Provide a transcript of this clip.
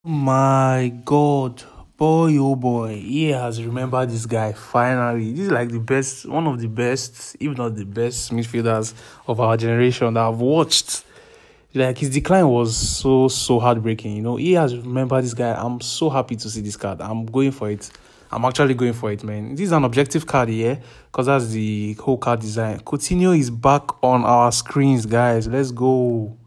My God, boy, oh boy, he has remembered this guy finally. This is like the best, one of the best, if not the best midfielders of our generation that I've watched. Like his decline was so heartbreaking. He has remembered this guy. I'm so happy to see this card. I'm going for it. I'm actually going for it, man. This is an objective card here because that's the whole card design. Coutinho is back on our screens, guys. Let's go.